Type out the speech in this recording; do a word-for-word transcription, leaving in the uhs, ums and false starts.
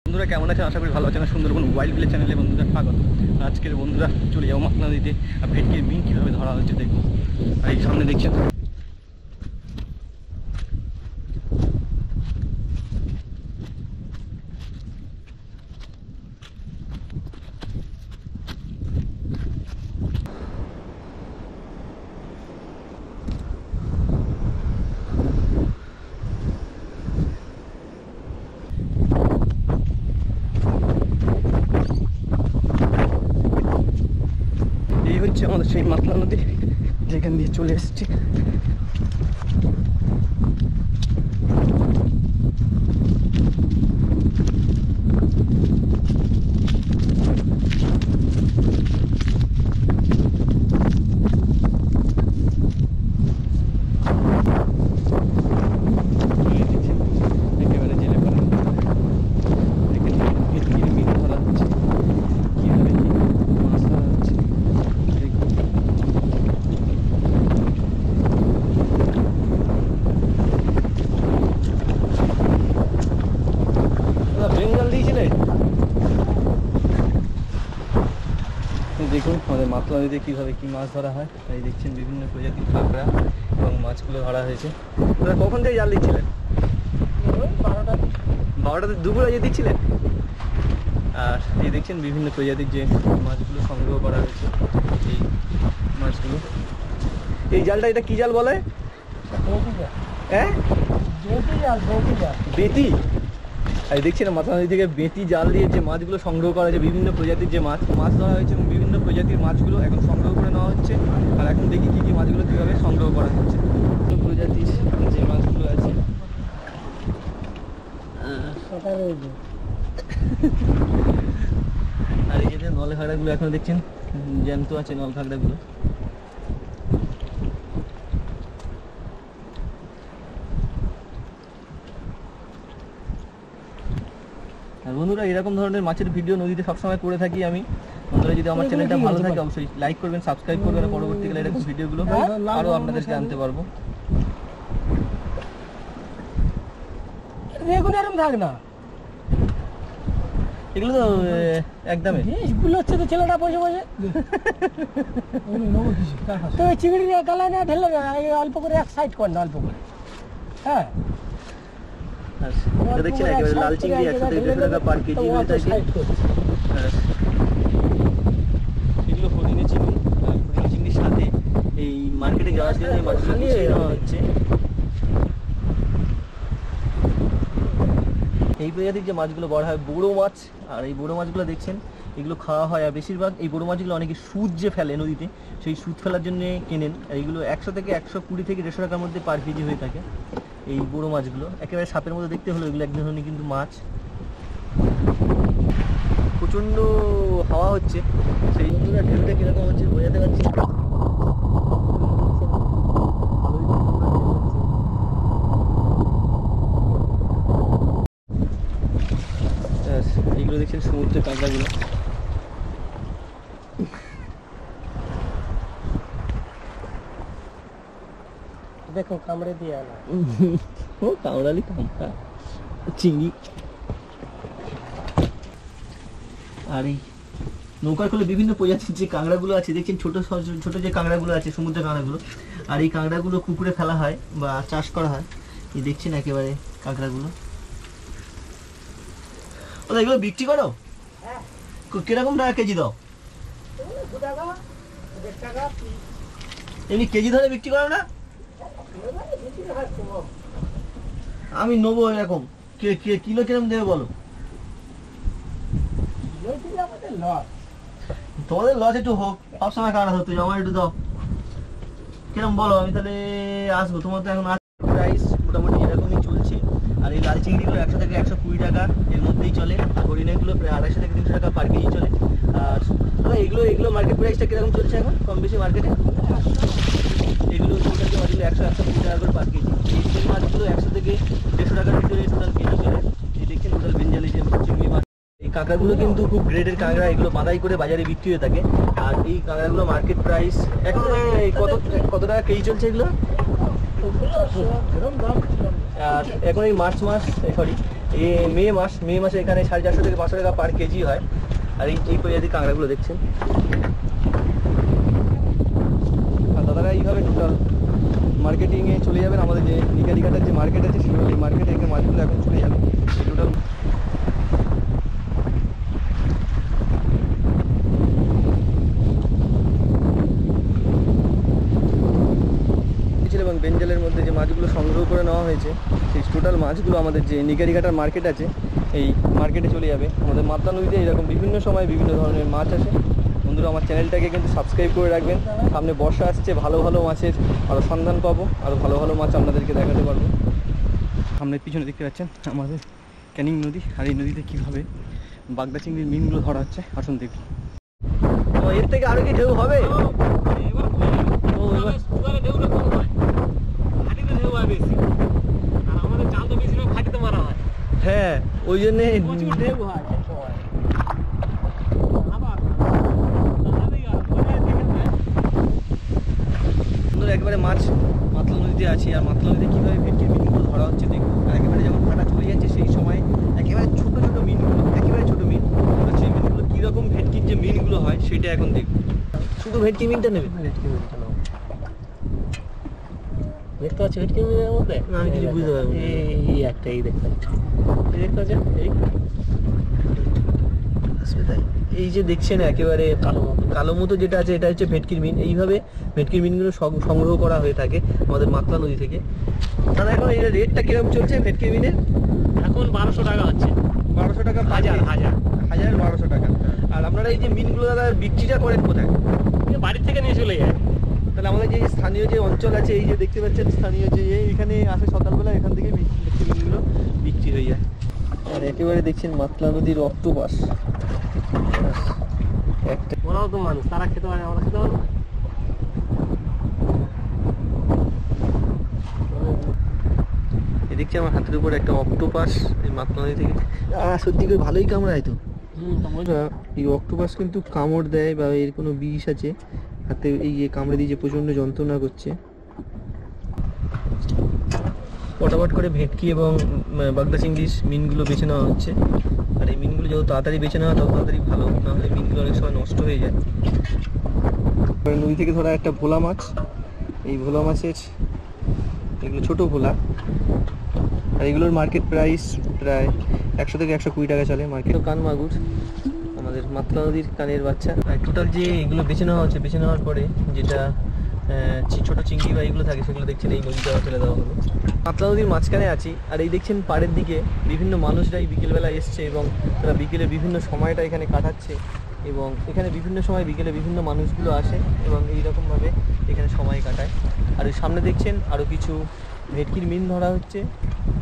বন্ধুরা কেমন আছেন? আশা করি ভালো আছেন। সুন্দরবন ওয়াইল্ড ভিলেজ চ্যানেলে বন্ধুরা স্বাগত। আজকের বন্ধুরা চলে যাবো মাতলা নদীতে আর ভেটকির মিন কীভাবে ধরা হচ্ছে দেখবো। আর এই সামনে দেখছেন হচ্ছে আমাদের সেই মাতলা নদী, যেখান দিয়ে চলে এসেছি। একেবারে জেলে পড়া এখানে ভেটকির মিন ধরা হচ্ছে, কিভাবে কি মাছ ধরা হচ্ছে বেঙ্গল দিয়েছিলে। দেখুন আমাদের মাতলা নদীতে কীভাবে কী মাছ ধরা হয়। এই দেখছেন বিভিন্ন প্রজাতির কাঁকড়া এবং মাছগুলো ধরা হয়েছে। দাদা কখন থেকে জাল দিচ্ছিলেন? বারোটা বারোটাতে দুপুরে যে দিচ্ছিলেন। আর এই দেখছেন বিভিন্ন প্রজাতির যে মাছগুলো সংগ্রহ করা হয়েছে, এই মাছগুলো। এই জালটা এটা কি জাল বলে? হ্যাঁ, বেতি। আর দেখছি না মাথা নদী থেকে বেতি জাল দিয়ে যে মাছগুলো সংগ্রহ করা হয়েছে, বিভিন্ন প্রজাতির যে মাছ মাছ ধরা হয়েছে এবং বিভিন্ন প্রজাতির মাছগুলো এখন সংগ্রহ করে নেওয়া হচ্ছে। আর এখন দেখি কী কী মাছগুলো কীভাবে সংগ্রহ করা হচ্ছে। প্রজাতির যে মাছগুলো আছে আর এই যে নল খাগড়াগুলো এখনো দেখছেন জ্যান্ত আছে, নল খাগড়াগুলো। আর বন্ধুরা এরকম ধরনের মাছের ভিডিও নদীতে সবসময় করে থাকি আমি। বন্ধুরা যদি আমার চ্যানেলটা ভালো থাকে অবশ্যই লাইক করবেন, সাবস্ক্রাইব করবেন। পরবর্তীকালে এরকম ভিডিওগুলো আরও আপনাদেরকে আনতে পারবো। থাক না, এগুলো তো একদমই হচ্ছে তো ছেলেটা বসে বসে তো চিংড়ি গালা না ঢেলে অল্প করে এক সাইড কর না, অল্প করে। হ্যাঁ দেখছেন একেবারে লাল চিংড়ি একশো থেকে দেড়শো টাকা পার কেজি হয়ে থাকে। এগুলো হরিণের চিংড়ি। হরিণের চিংড়ির সাথে এই মার্কেটে যাওয়ার জন্য এই মাছগুলো মিশিয়ে নেওয়া হচ্ছে। এই প্রজাতির যে মাছগুলো বড় হয় বড়ো মাছ, আর এই বড়ো মাছগুলো দেখছেন এগুলো খাওয়া হয়। আর বেশিরভাগ এই বড়ো মাছগুলো অনেকে সুদ যে ফেলে নদীতে, সেই সুদ ফেলার জন্য কেনেন। আর এইগুলো একশো থেকে একশো কুড়ি থেকে দেড়শো টাকার মধ্যে পার কেজি হয়ে থাকে। এই বড়ো মাছগুলো একেবারে সাপের মতো দেখতে হলো, এগুলো এক ধরনের কিন্তু মাছ। প্রচণ্ড হাওয়া হচ্ছে, সেই বন্ধুরা ঢেউটা কীরকম হচ্ছে বোঝাতে পারছি। এইগুলো দেখছেন সমুদ্রের কাঁকড়াগুলো। দেখো কামড়ে দিয়ে আনা ও কামড়ালি কামড়া চিংড়ি। আর এই নৌকার খুলে বিভিন্ন প্রজাতির যে কাঁকড়াগুলো আছে দেখছেন, ছোট ছোট যে কাঁকড়াগুলো আছে সমুদ্রের কাঁকড়াগুলো। আর এই কাঁকড়াগুলো পুকুরে ফেলা হয় বা চাষ করা হয়। এই দেখছেন একেবারে কাঁকড়াগুলো। ও এগুলো বিক্রি করো? কিরকম টাকা কেজি দাও? এমনি কেজি ধরে বিক্রি করো না? আমি নেবো এরকম। কিলো কিরকম দেবে বলো? তোমাদের লস একটু হোক, সবসময় কাটা ধরতে আমার একটু দাও। কিরকম বলো, আমি তাহলে আসবো। তোমার তো এখন প্রাইস মোটামুটি এরকমই চলছে। আর এই লাল চিংড়িগুলো একশো থেকে একশো কুড়ি টাকা এর মধ্যেই চলে। আর হরিণেগুলো প্রায় আড়াইশো থেকে তিনশো টাকা পার কেজি চলে। আর এগুলো এগুলো মার্কেট প্রাইসটা কিরকম চলছে এখন কম বেশি মার্কেটে? এগুলো টোটাল মাছগুলো একশো একশো কুড়ি টাকা করে পার কেজি। এই মাছগুলো একশো থেকে দেড়শো টাকার ভিতরে টোটাল কেজি চলে। এই দেখছেন টোটাল বেঞ্জালি যে চিংড়ি মাছ। এই কাঁকড়াগুলো কিন্তু খুব গ্রেডের কাঁকড়া, এগুলো বাঁধাই করে বাজারে বিক্রি হয়ে থাকে। আর এই কাঁকড়াগুলো মার্কেট প্রাইস কত কত টাকা কেজি চলছে এগুলো? আর এখন এই মার্চ মাস সরি এই মে মাস মে মাসে এখানে সাড়ে চারশো থেকে পাঁচশো টাকা পার কেজি হয়। আর এই এই প্রজাতি কাঁকড়াগুলো দেখছেন। আর দাদারা এইভাবে টোটাল মার্কেটিংয়ে চলে যাবেন। আমাদের যে নিকারিঘাটের যে মার্কেট আছে সেগুলো এই মার্কেটে এখানে মাছগুলো এখন চলে যাবে টোটাল। এবং বেঞ্জালের মধ্যে যে মাছগুলো সংগ্রহ করে নেওয়া হয়েছে সেই টোটাল মাছগুলো আমাদের যে নিকারিঘাটার মার্কেট আছে এই মার্কেটে চলে যাবে। আমাদের মাতলা নদীতে এরকম বিভিন্ন সময় বিভিন্ন ধরনের মাছ আসে। বন্ধুরা আমার চ্যানেলটাকে কিন্তু সাবস্ক্রাইব করে রাখবেন। সামনে বর্ষা আসছে, ভালো ভালো মাছের আরও সন্ধান পাবো, আরও ভালো ভালো মাছ আপনাদেরকে দেখাতে পারবো। সামনের পিছনে দেখতে পাচ্ছেন আমাদের ক্যানিং নদী। আর এই নদীতে কীভাবে বাগদা চিংড়ির মিনগুলো ধরা হচ্ছে আসুন দেখি। তো এর থেকে আরও কি ঢেউ হবে? হ্যাঁ, ওই জন্যে একবারে মাছ মাতলা নদীতে আছি। আর মাতলা নদীতে কীভাবে ভেটকির মিনগুলো ধরা হচ্ছে দেখুন। আর একেবারে যখন ভাটা চলে যাচ্ছে সেই সময় একেবারে ছোটো ছোটো মিনগুলো, একেবারে ছোটো মিন, সেই মিনগুলো কীরকম ভেটকির যে মিনগুলো হয় সেটা এখন দেখুন। শুধু ভেটকি মিনটা নেবে, ভেটকি মিনটা নাও। দেখতে পাচ্ছি ভেটকি মিনের মধ্যে আমি কিছু বুঝতে পারবো। এই একটাই দেখতে পাচ্ছি, দেখতে পাচ্ছেন এই তাই এই যে দেখছেন একেবারে কালো কালো মতো যেটা আছে এটা হচ্ছে ভেটকির মিন। এইভাবে ভেটকির মিনগুলো সংগ্রহ করা হয়ে থাকে আমাদের মাতলা নদী থেকে। দাদা এখন এই রেটটা কিরকম চলছে ভেটকির মিনের? এখন বারোশো টাকা হচ্ছে। বারোশো টাকা হাজার হাজার হাজার বারোশো টাকা। আর আপনারা এই যে মিনগুলো দাদা বিক্রিটা করেন কোথায়? বাড়ির থেকে নিয়ে চলে যায়। তাহলে আমাদের যে স্থানীয় যে অঞ্চল আছে এই যে দেখতে পাচ্ছেন স্থানীয় যে এখানে আসে সকালবেলা, এখান থেকে ভেটকির মিনগুলো বিক্রি হয়ে যায়। আর একেবারে দেখছেন মাতলা নদীর অক্টোপাস। ওরাও তো মানুষ, তারা খেতে পারে, আমরা খেতে পারবো। দেখছি আমার হাতের উপর একটা অক্টোপাস এই মাতলা নদী থেকে। সত্যি করে ভালোই কামড়ায় তো। এই অক্টোপাস কিন্তু কামড় দেয় বা এর কোনো বিষ আছে হাতে, এই যে কামড়ে দিয়ে যে প্রচণ্ড যন্ত্রণা করছে। পটাপট করে ভেটকি এবং বাগদা চিংড়ির মিনগুলো বেছে নেওয়া হচ্ছে। আর এই মিনগুলো যত তাড়াতাড়ি বেছে নেওয়া তত তাড়াতাড়ি ভালো, নাহলে মিনগুলো অনেক সময় নষ্ট হয়ে যায়। নদী থেকে ধরা একটা ভোলা মাছ, এই ভোলা মাছের এগুলো ছোটো ভোলা। আর এগুলোর মার্কেট প্রাইস প্রায় একশো থেকে একশো কুড়ি টাকা চলে মার্কেট। কান মাগুর আমাদের মাতলা নদীর কানের বাচ্চা। আর টোটাল যে এগুলো বেছে নেওয়া হচ্ছে, বেছে নেওয়ার পরে যেটা ছোটো চিংড়ি বা এগুলো থাকে সেগুলো দেখছেন এই নদীতে ফেলে দেওয়া হলো। মাতলা নদীর মাঝখানে আছি। আর এই দেখছেন পাড়ের দিকে বিভিন্ন মানুষরা এই বিকেলবেলা এসছে এবং তারা বিকেলের বিভিন্ন সময়টা এখানে কাটাচ্ছে। এবং এখানে বিভিন্ন সময় বিকেলে বিভিন্ন মানুষগুলো আসে এবং এইরকমভাবে এখানে সময় কাটায়। আর ওই সামনে দেখছেন আরও কিছু ভেটকির মিন ধরা হচ্ছে।